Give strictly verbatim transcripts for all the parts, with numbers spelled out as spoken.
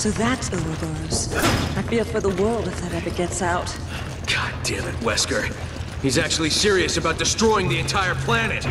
So that's Ouroboros. I fear for the world if that ever gets out. God damn it, Wesker. He's actually serious about destroying the entire planet.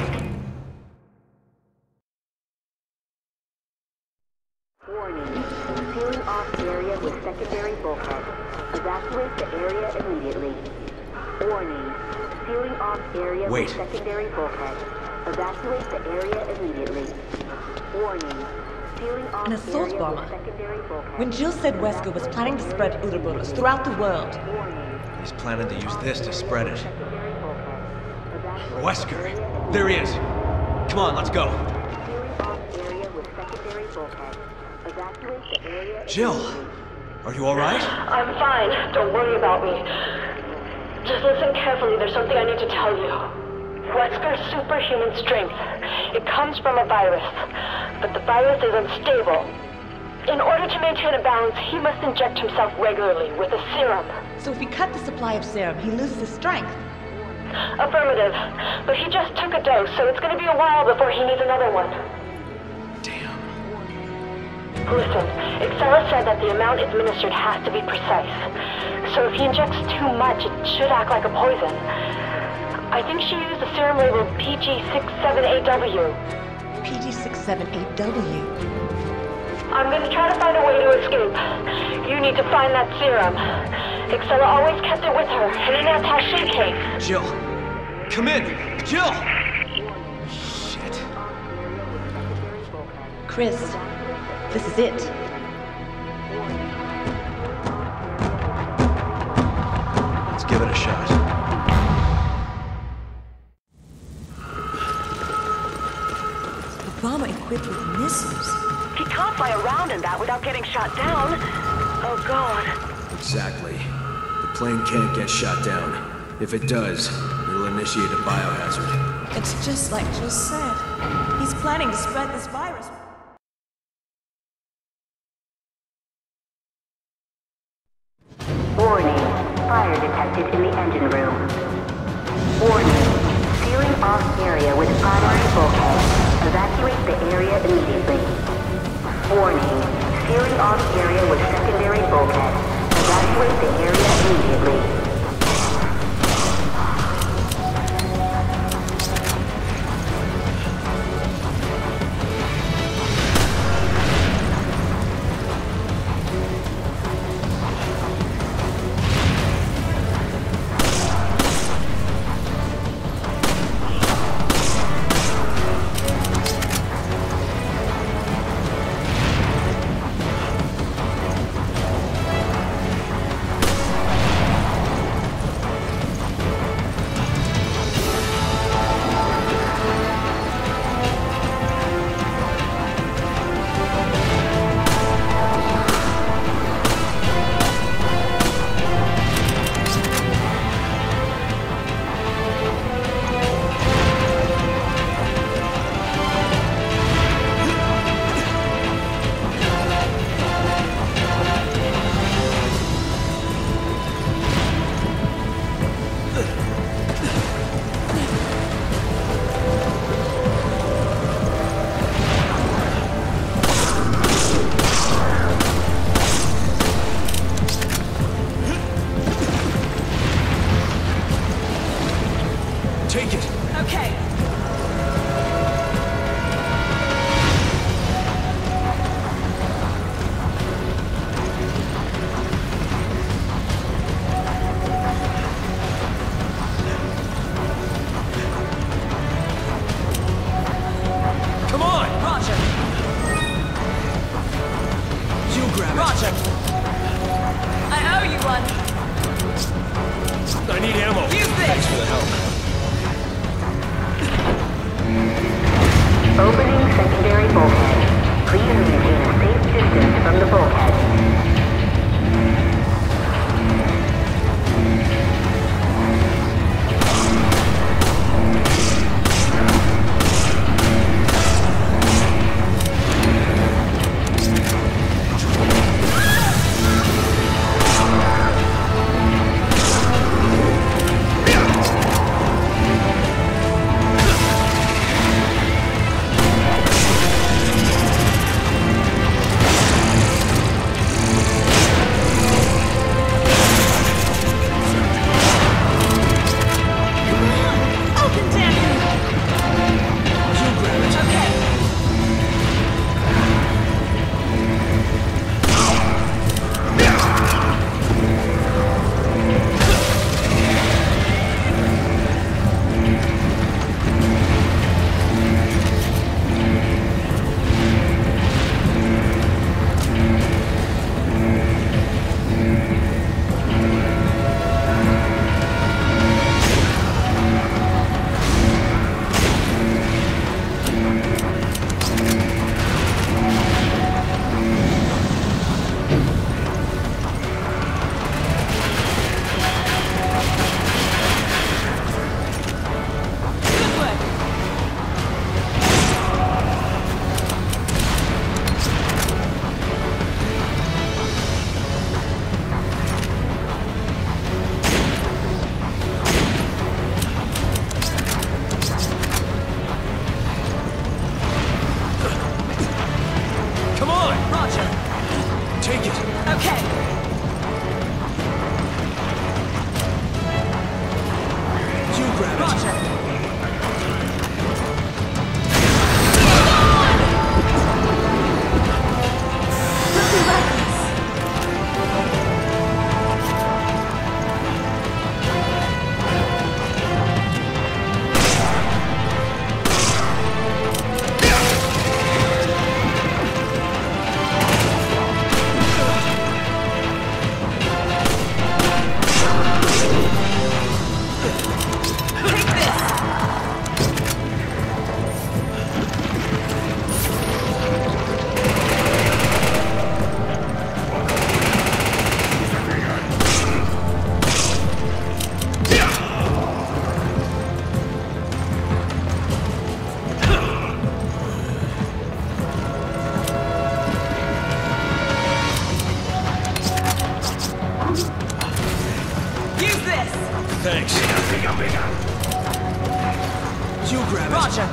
Warning. Sealing off area with secondary bulkhead. Evacuate the area immediately. Warning. Sealing off area Wait. with secondary bulkhead. Evacuate the area immediately. Warning. Sealing off An assault area bomber. with secondary bulkhead. When Jill said Wesker was planning to spread Ouroboros throughout the world, Warning. He's planning to use this to spread it. Secondary bulkhead. Evacuate Wesker! There he is! Come on, let's go. Sealing off area with secondary bulkhead. Evacuate the area Jill! immediately. Are you alright? I'm fine. Don't worry about me. Just listen carefully. There's something I need to tell you. Wesker's superhuman strength. It comes from a virus. But the virus is unstable. In order to maintain a balance, he must inject himself regularly with a serum. so if we cut the supply of serum, he loses his strength. Affirmative. But he just took a dose, so it's going to be a while before he needs another one. Damn. Listen, Excella said that the amount administered has to be precise. So if he injects too much, it should act like a poison. I think she used a serum labeled P G six seven eight W. P G six seven eight W. I'm going to try to find a way to escape. You need to find that serum. Excella always kept it with her, in an attaché case. Jill! Come in! Jill! Shit. Chris, this is it. Let's give it a shot. A bomber equipped with missiles. He can't fly around in that without getting shot down. Oh, God. Exactly. The plane can't get shot down. If it does, it'll initiate a biohazard. It's just like Jill said. He's planning to spread this virus. Warning. Fire detected in the engine room. Warning. Sealing off area with primary bulkhead. Evacuate the area immediately. Warning. Sealing off area with secondary bulkhead. Evacuate the area immediately. Take it! Okay. Come on! Roger. You grab it! Roger. I owe you one. I need ammo! Use this! Thanks for the help. Opening secondary bulkhead. Please maintain a safe distance from the bulkhead. Come on! Roger. Take it! Okay. You grab it! Roger. Thanks. You grab it. Roger.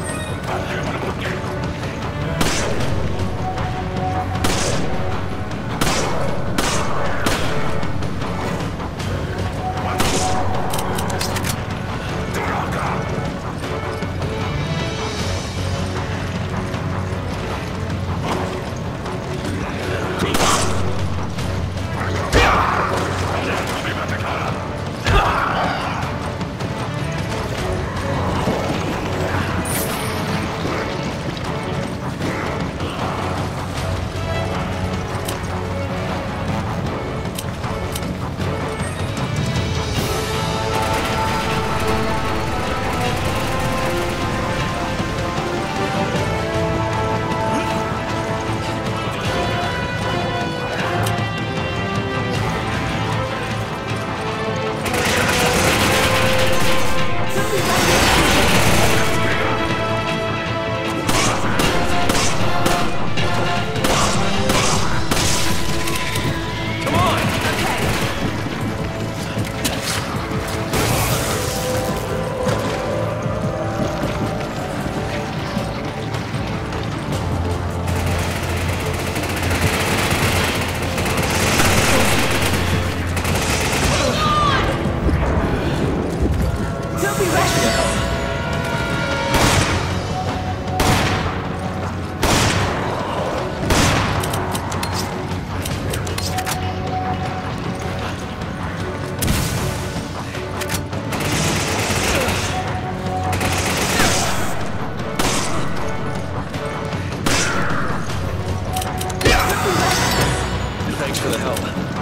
Thanks for the help.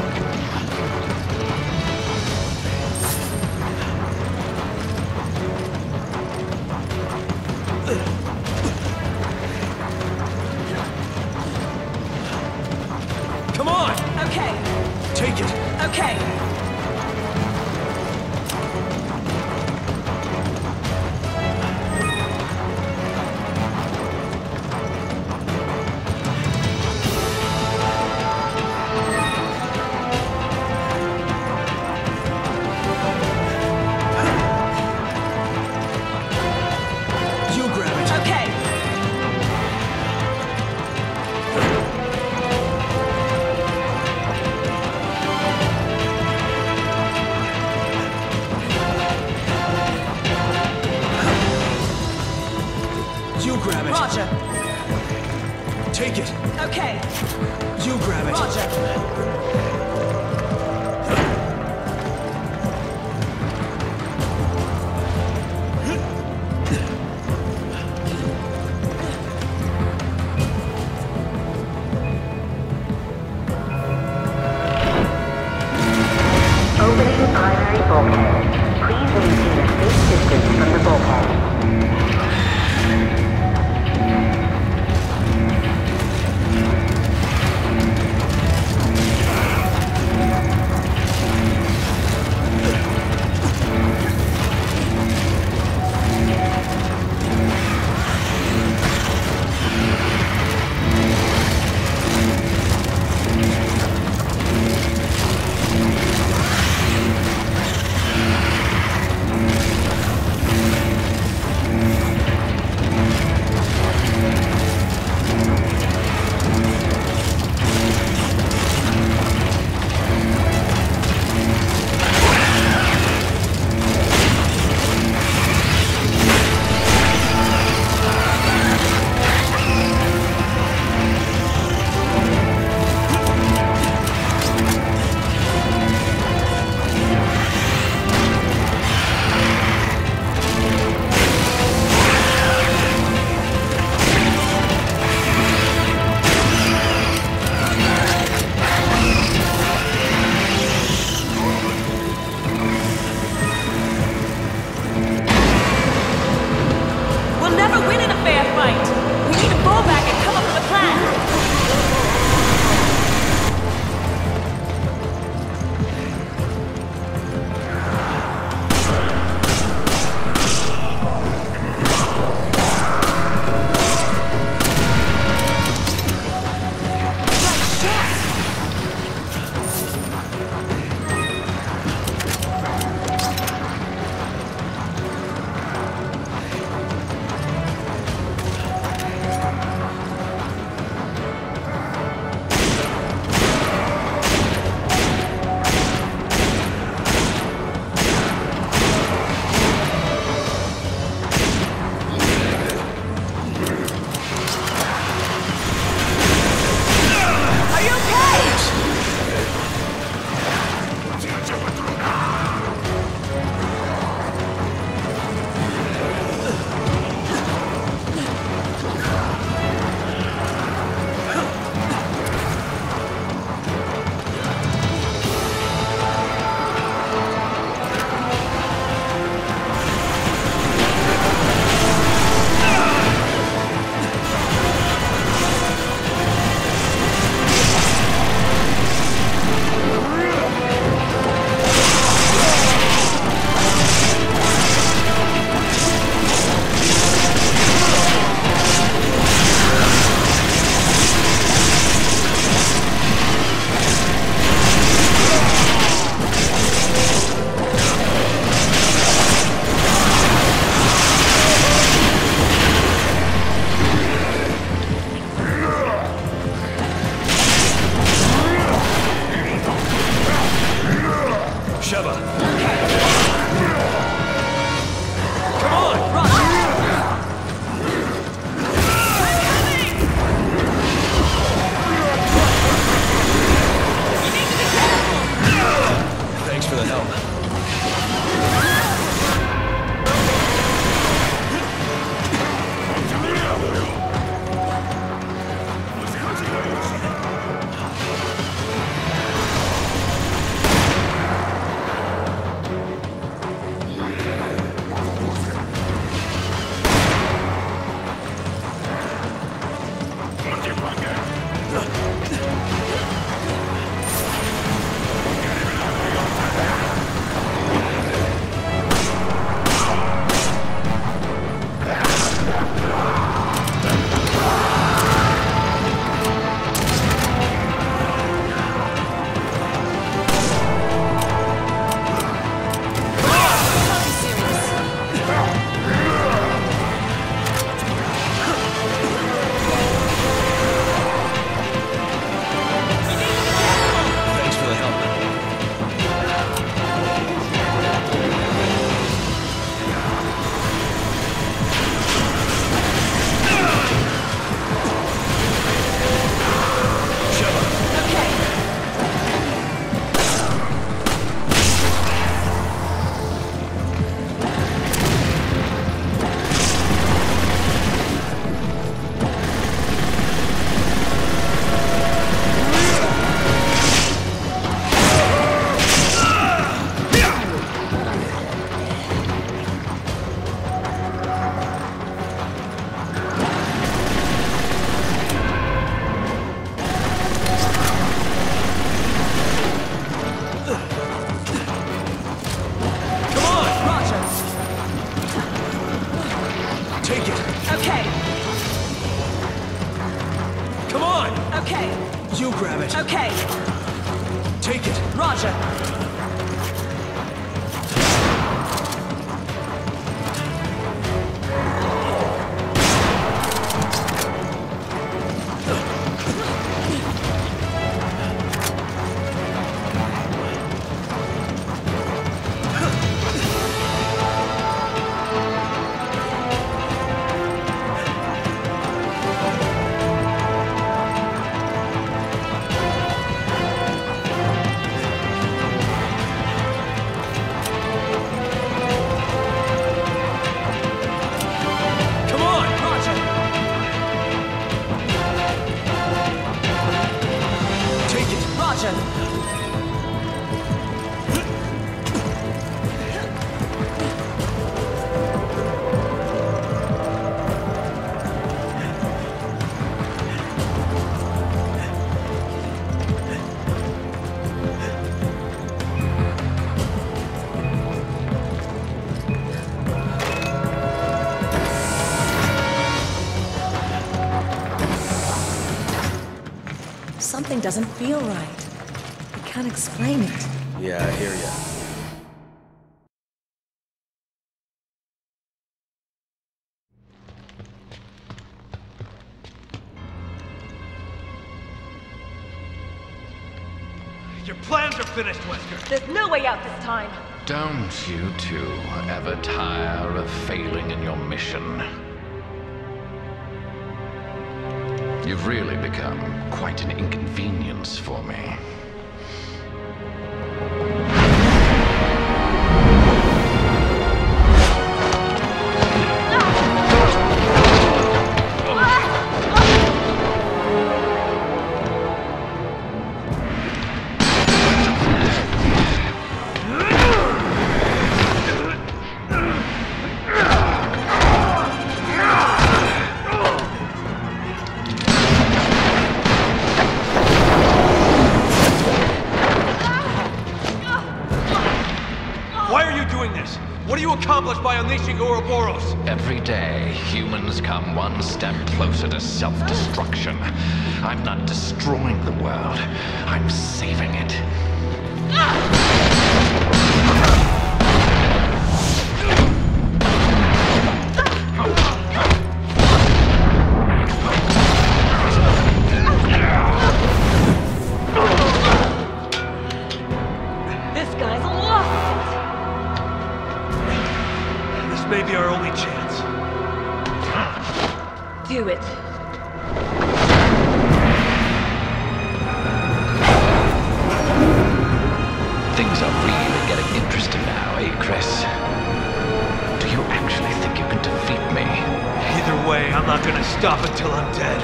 Come on! Okay. Take it! Okay. You grab it! Okay. You grab it! Roger. Take it! Okay. You grab it! Roger. Opening primary bulkhead. Please maintain a safe distance from the bulkhead. it. Okay, Take it. Roger. Something doesn't feel right. I can't explain it. Yeah, I hear ya. Your plans are finished, Wesker. There's no way out this time. Don't you two ever tire of failing in your mission? You've really become quite an inconvenience for me. By unleashing Ouroboros. Every day, humans come one step closer to self-destruction. I'm not destroying the world. I'm saving it. This guy's lost it. May be our only chance. Do it. Things are really getting interesting now, eh, Chris? Do you actually think you can defeat me? Either way, I'm not gonna stop until I'm dead.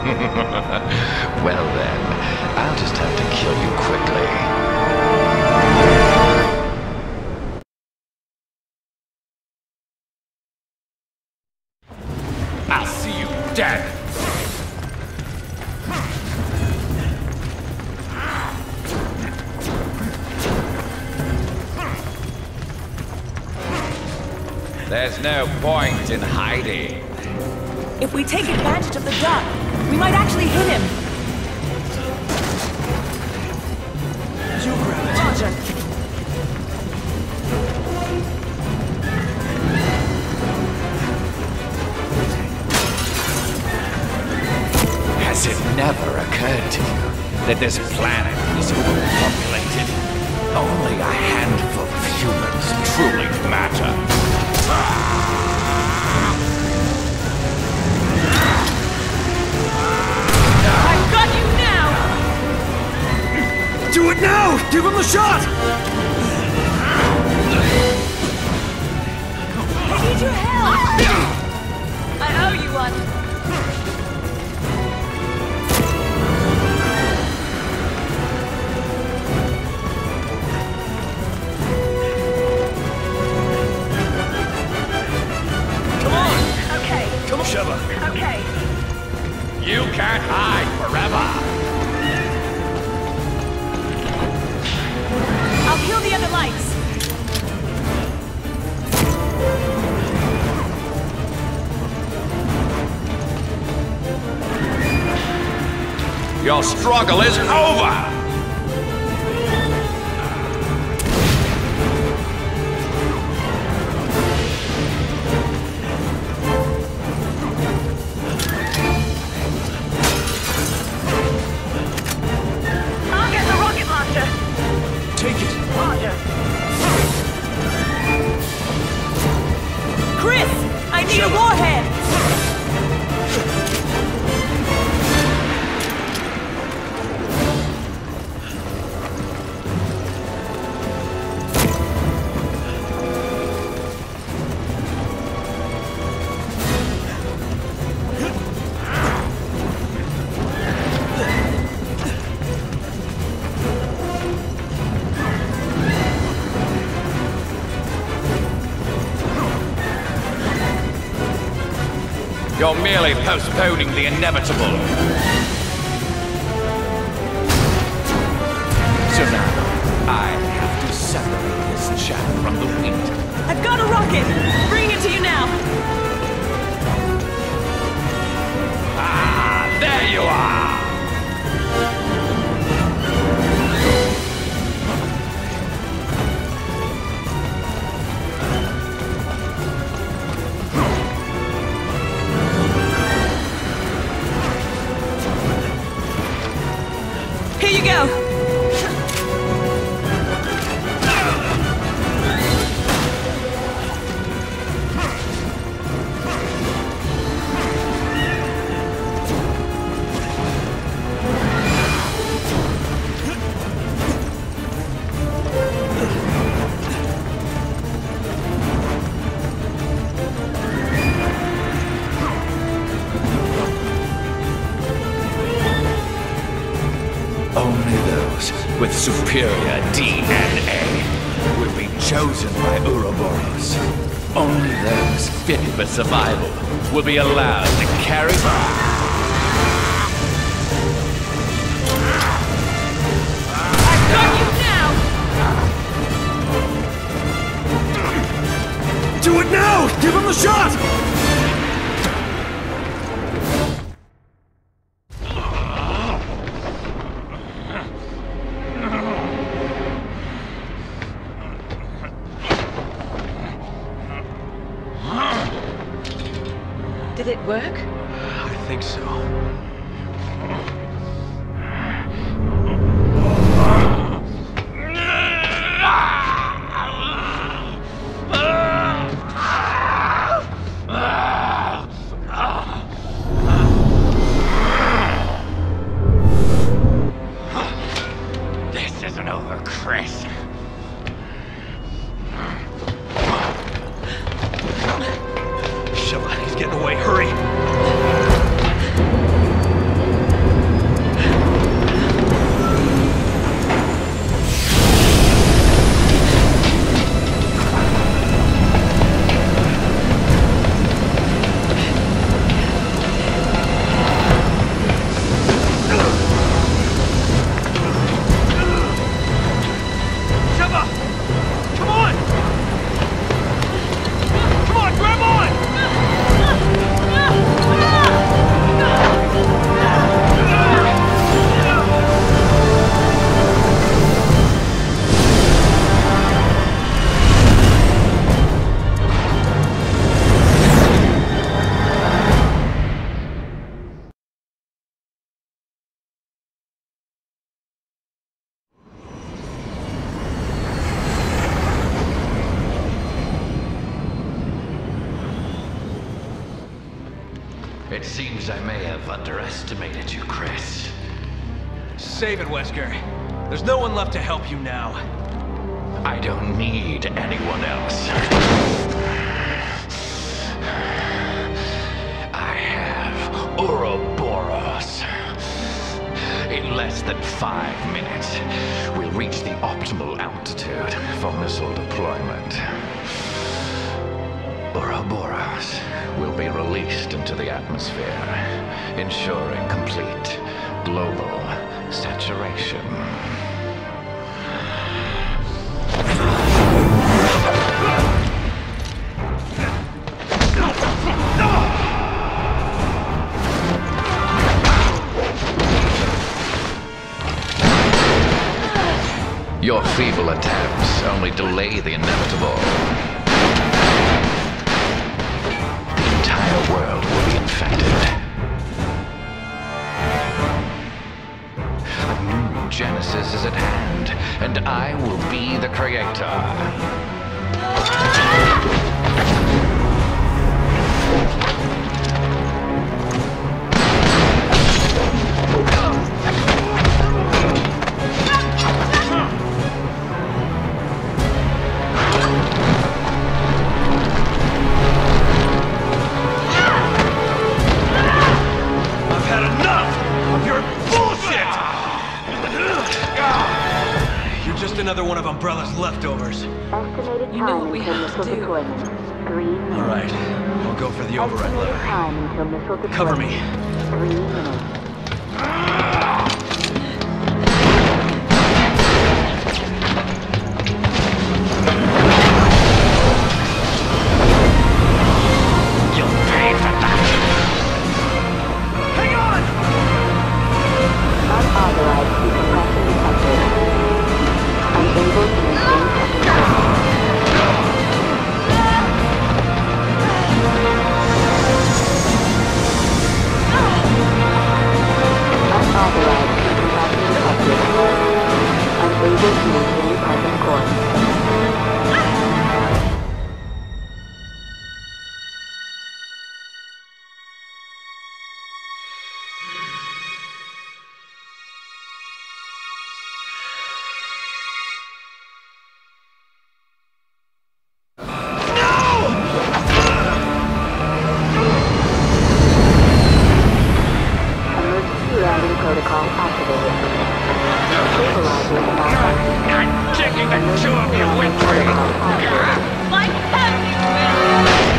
Well then, I'll just have to kill you quickly. I'll see you dead! There's no point in hiding. If we take advantage of the duck, we might actually hit him. You grab it. Roger. Has it never occurred to you that this planet is overpopulated? Only a handful of humans truly matter. I've got you now! Do it now! Give him the shot! I need your help! I owe you one. Sheva. Okay. You can't hide forever. I'll kill the other lights. your struggle is over! I'll get the rocket launcher. Take it! Roger. Chris! I need a warhead! You're merely postponing the inevitable. So now, I have to separate this chaff from the wheat. I've got a rocket! Bring it to you now! Ah, there you are! Here you go! Only those with superior D N A will be chosen by Ouroboros. Only those fit for survival will be allowed to carry... I've got you now! Do it now! Give him a shot! Did it work? I think so. This isn't over, Chris. Shit, he's getting away. Hurry! It seems I may have underestimated you, Chris. Save it, Wesker. There's no one left to help you now. I don't need anyone else. I have Ouroboros. In less than five minutes, we'll reach the optimal altitude for missile deployment. Ouroboros will be released into the atmosphere, ensuring complete global saturation. Your feeble attempts only delay the inevitable. The entire world will be infected. A new Genesis is at hand, and I will be the creator. Another one of Umbrella's leftovers. Estimated You know time what we until have to missile do. deployment. Three minutes. All right, I'll go for the override Estimated lever. time until missile deployment. Cover me. Three minutes. You'll pay for that! Hang on! Unauthorized decompression detected. Unable to maintain control. Unauthorized decompression detected. Unable to maintain present course. Emergency landing protocol activated. Stabilizing malfunction. I'm taking the two of you with me! Like heck, you will!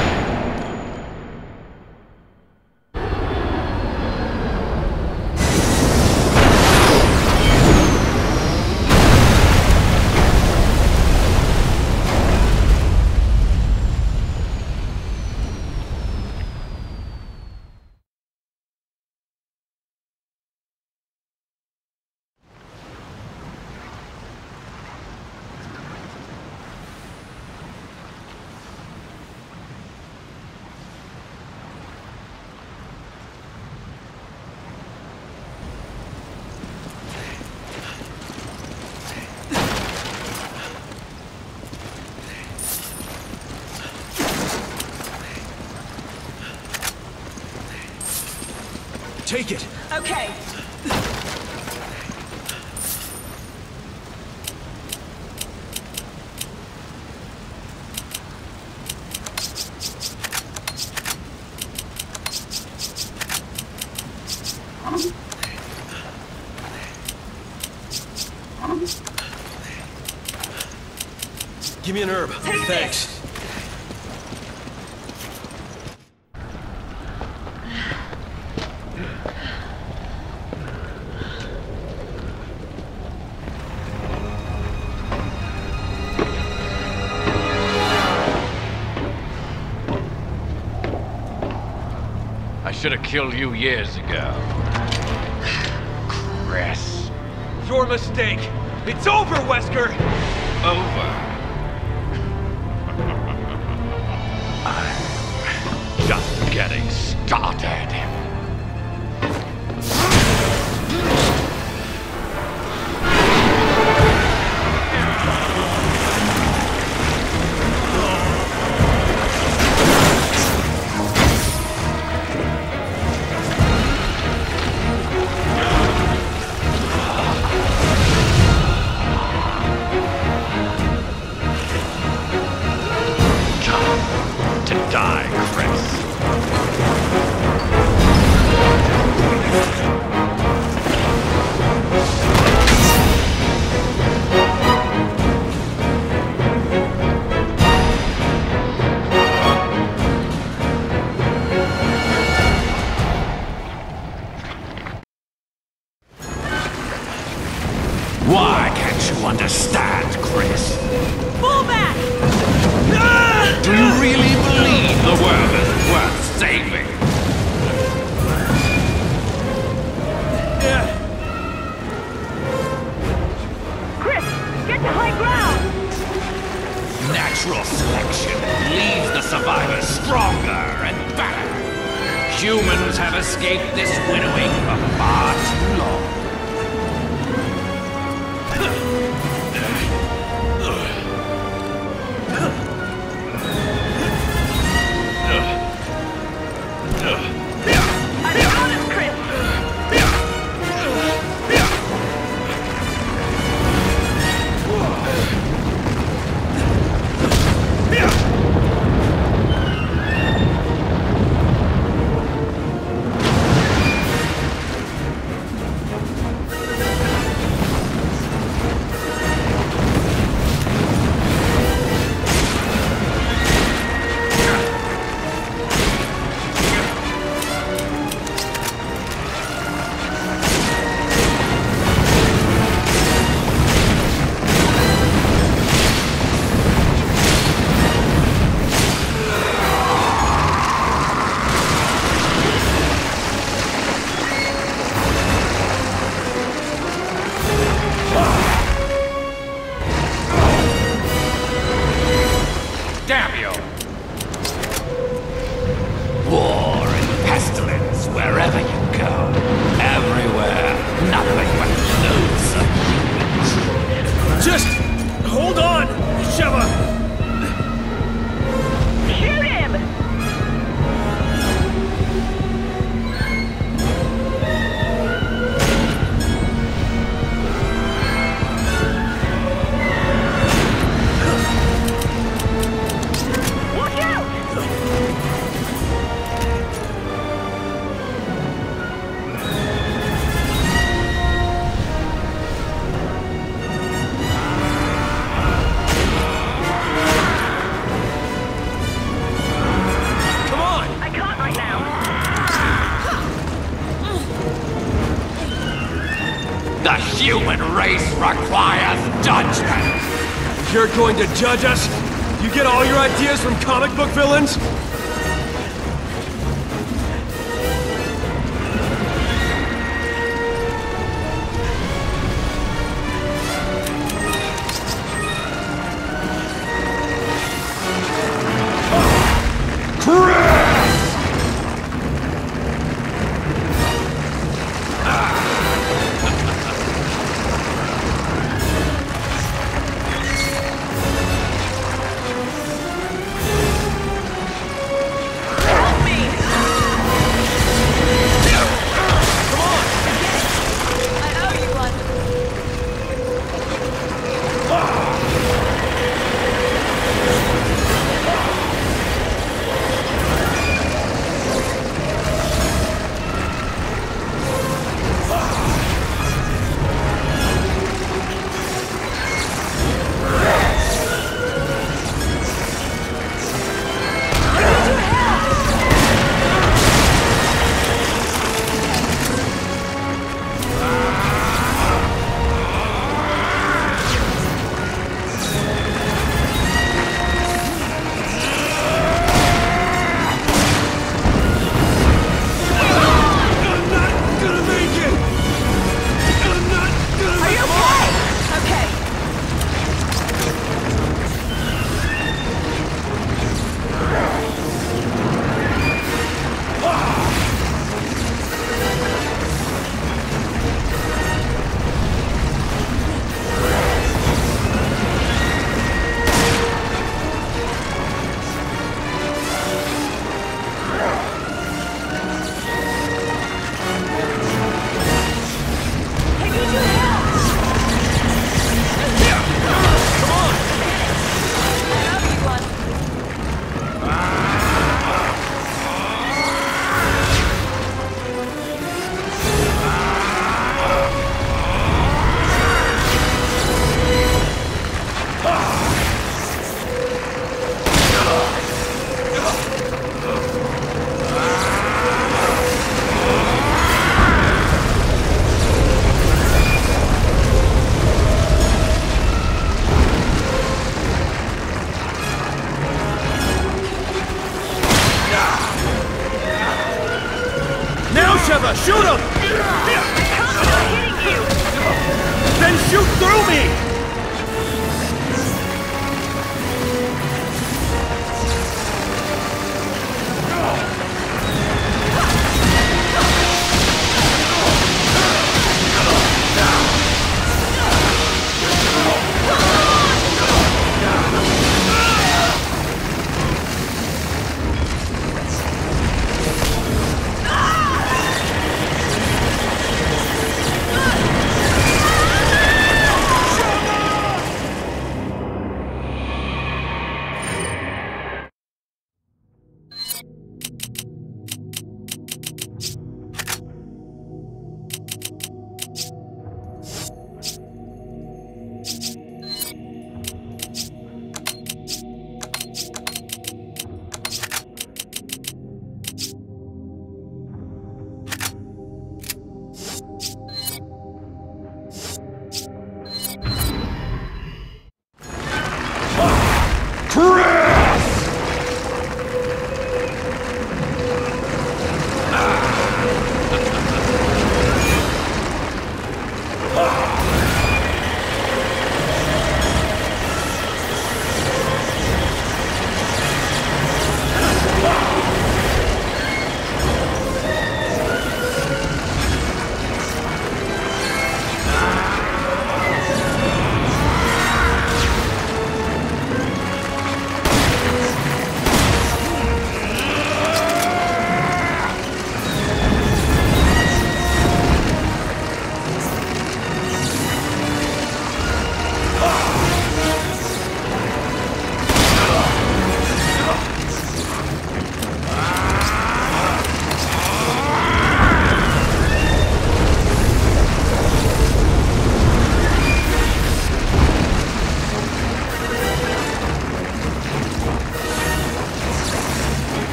Take it! Okay. Give me an herb. Take Thanks. this. I should have killed you years ago. Chris. Your mistake. It's over, Wesker! Over. I'm just getting started. To die, Chris. Why can't you understand, Chris? Pull back! Do you really believe the world is worth saving? Chris, get stronger and better. Humans have escaped this winnowing for far too long. The human race requires judgment! You're going to judge us? You get all your ideas from comic book villains? Sheva, shoot him! I'm not hitting you! Then shoot through me!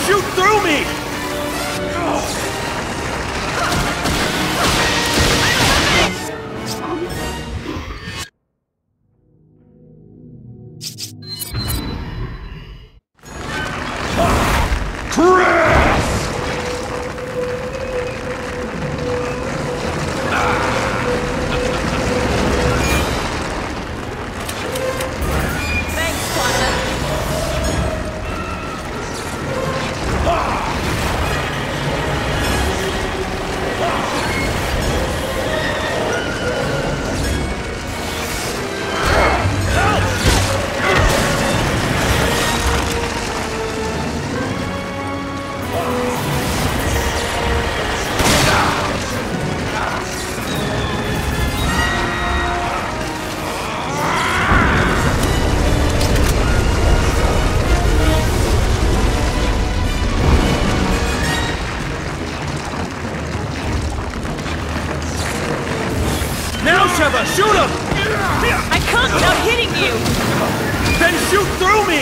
shoot through me! Sheva, shoot him! I can't without hitting you! Then shoot through me!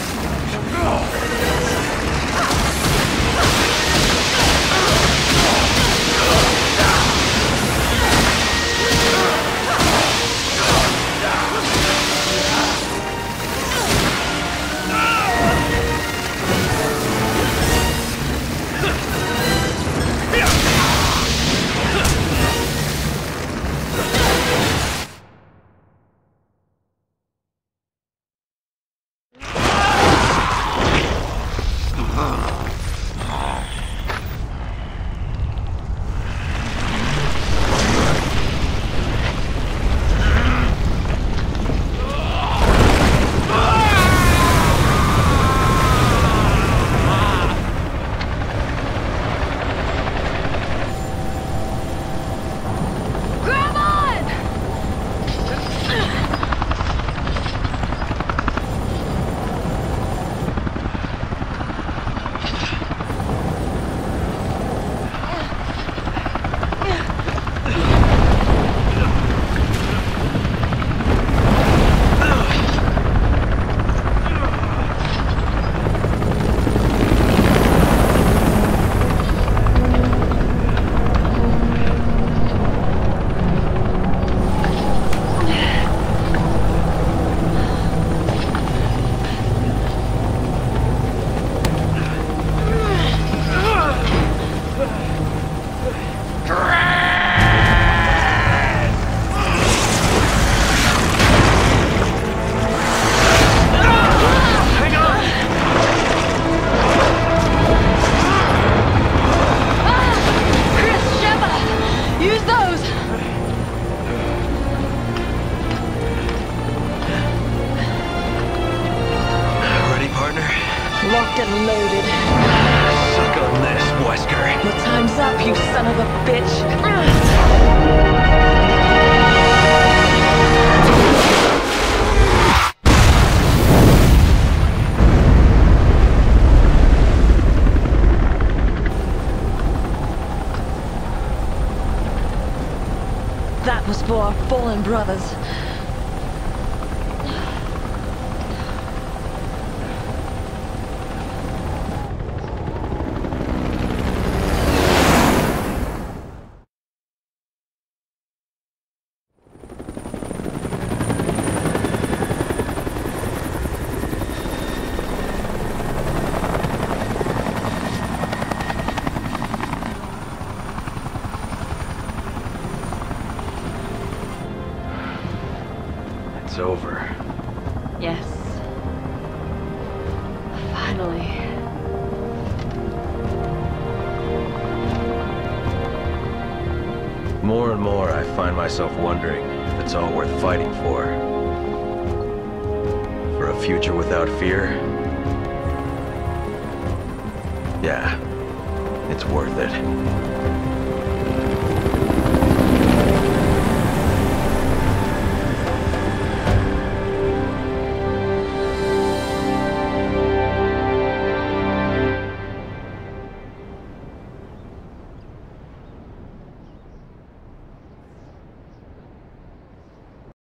Locked and loaded. Suck on this, Wesker. Your time's up, you son of a bitch. That was for our fallen brothers. It's over. Yes. Finally. More and more, I find myself wondering if it's all worth fighting for. For a future without fear? Yeah, it's worth it.